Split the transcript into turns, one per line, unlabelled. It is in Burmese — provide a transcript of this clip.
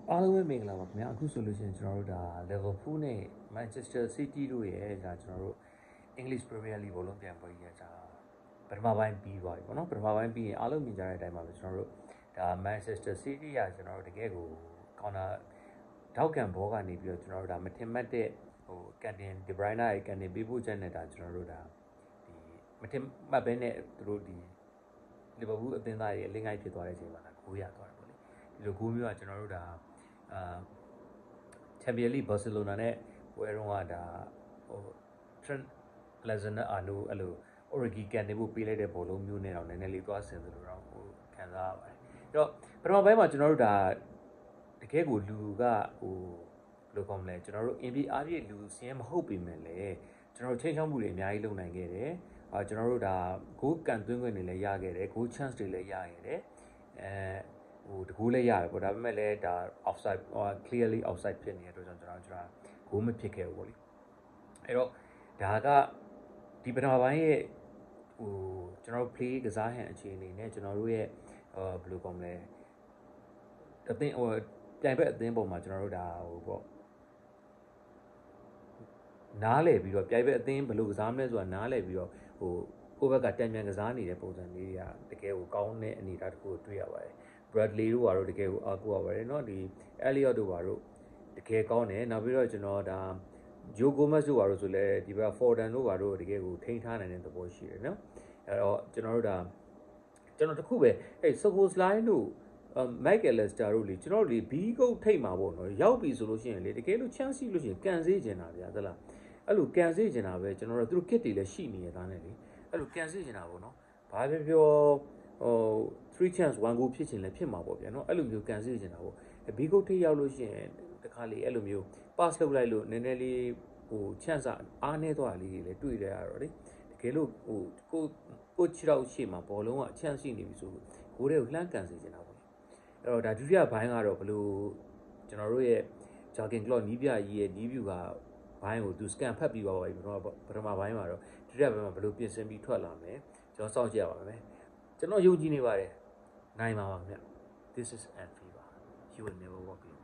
အားလုံးပဲမင်္ဂလာပါခင်ဗျာအခုဆိုလို့ရှိရင်ကျွန်တော်တို့ဒါ Liverpool နဲ့ Manchester City တို့ရဲ့ဒါကျွန်တော်တို့ English Premier League ဘောလုံးပြန်ပွဲကြီးကဒါပထမပိုင်းပြီးသွားပြီပေါ့နော်ပထမပိုင်းပြီးရင်အားလုံးမြင်ကြတဲ့အတိုင်းပါပဲကျွန်တော်တို့ဒါ Manchester City ကကျွန်တော်တို့တကယ်ကို counter ထောက်ကန်ဘောကနေပြီးတော့ကျွန်တော်တို့ဒါမထင်မှတ်တဲ့ဟိုကန်တင် De Bruyne ရဲ့ကန်တင်ပေးဖို့ချက်နဲ့ဒါကျွန်တော်တို့ဒါဒီမထင်မှတ်ဘဲနဲ့သူတို့ဒီ Liverpool အသင်းသားရဲ့အလင်းငိုင်းဖြစ်သွားတဲ့အချိန်မှာဒါဂိုးရသွားတယ်ပေါ့လေဒီလိုဂိုးမျိုးကကျွန်တော်တို့ဒါChampions League Barcelona နဲ့ပွဲတော့ကဒါဟို Trent Alexander-Arnold အဲ့လို Origi ကန်နေဖို့ပေးလိုက်တဲ့ဘောလုံးမျိုးနဲ့တော့နည်းနည်းလေးသွားဆင်သလိုတော့ဟိုခံစားရပါတယ်အဲ့တော့ပထမပိုင်းမှာကျွန်တော်တို့ဒါတကယ်ကိုလူကဟိုဘယ်လိုကောင်းမလဲကျွန်တော်တို့အင်ပီအားဖြင့်လူစင်းမဟုတ်ပေမဲ့လည်းကျွန်တော်တို့ချိန်ချောင်းမှုတွေအများကြီးလုပ်နိုင်ခဲ့တယ်ကျွန်တော်တို့ဒါဂိုးကန်သွင်းခွင့်တွေလည်းရခဲ့တယ်ဂိုး chance တွေလည်းရခဲ့တယ်ဟိုတကူလည်းရတယ်ပေါ့ဒါပေမဲ့လည်းဒါ offside clearly offside ဖြစ်နေတဲ့အတွက်ကျွန်တော်ဂိုးမဖြစ်ခဲ့ဘူးပေါ့လေအဲ့တော့ဒါကဒီပထမပိုင်းရဲ့ဟိုကျွန်တော်တို့ play ကစားဟန်အခြေအနေနဲ့ကျွန်တော်တို့ရဲ့ဘယ်လိုကောင်းမလဲအသင်းဟိုပြိုင်ဘက်အသင်းပုံမှာကျွန်တော်တို့ဒါဟိုပေါ့နားလည်ပြီးတော့ပြိုင်ဘက်အသင်းဘယ်လိုကစားမလဲဆိုတာနားလည်ပြီးတော့ဟိုကိုယ့်ဘက်ကတန်ပြန်ကစားနေတဲ့ပုံစံလေးတွေကတကယ်ကိုကောင်းတဲ့အနေအထားတစ်ခုကိုတွေ့ရပါတယ် Bradley တို့ကတော့တကယ်ကိုအားကိုးရပါတယ်เนาะဒီ Elliot တို့ကတော့တကယ်ကောင်းတယ်နောက်ပြီးတော့ကျွန်တော်ဒါ Joe Gomez တို့ကတော့ဆိုလဲဒီဘက် Foden တို့ကတော့တကယ်ကိုထိန်းထားနိုင်တဲ့သဘောရှိတယ်เนาะအဲ့တော့ကျွန်တော်တို့ဒါကျွန်တော်တခုပဲအဲ့ Szoboszlai တို့Michael Lester တို့လေကျွန်တော်တို့လေဘီကုတ်ထိတ်မှာပေါ့နော်ရောက်ပြီဆိုလို့ရှိရင်လေတကယ်လို့ chance လို့ရှိရင်ကန်စေးကျင်တာဗျာသလားအဲ့လိုကန်စေးကျင်တာပဲကျွန်တော်တို့သူတို့ kit တွေလည်းရှိနေရတာနဲ့လေအဲ့လိုကန်စေးကျင်တာပေါ့နော်ဘာပဲပြောဟို3 chance 1 goal ဖြစ်ချင်လည်းဖြစ်မှာပေါ့ဗျာနော်အဲ့လိုမျိုးကန်စေးကျင်တာပေါ့ဘီကုတ်ထိတ်ရောက်လို့ရှိရင်တခါလေအဲ့လိုမျိုး pass လုပ်လိုက်လို့နည်းနည်းလေးဟို chance အားနေသွားလေးတွေလည်းတွေ့ရရတော့လေတကယ်လို့ဟိုကိုချီတော့ရှေ့မှာဘောလုံးက chance ရှိနေပြီဆိုဂိုးတွေကိုလှမ်းကန်စေချင်တာပေါ့အဲ့တော့ဒါဒုတိယဘိုင်းကတော့ဘလို့ကျွန်တော်တို့ရဲ့ Jurgen Klopp နီးပြကြီးရဲ့နီးဗျူကဘိုင်းကိုသူ scan ဖတ်ပြီးသွားပါပြီပထမဘိုင်းမှာတော့ဒုတိယဘိုင်းမှာဘလို့ပြင်ဆင်ပြီးထွက်လာမယ်ကျွန်တော်စောင့်ကြည့်ရပါမယ်ကျွန်တော်ယုံကြည်နေပါတယ်နိုင်ပါပါခင်ဗျ This is Anfield you will never walk alone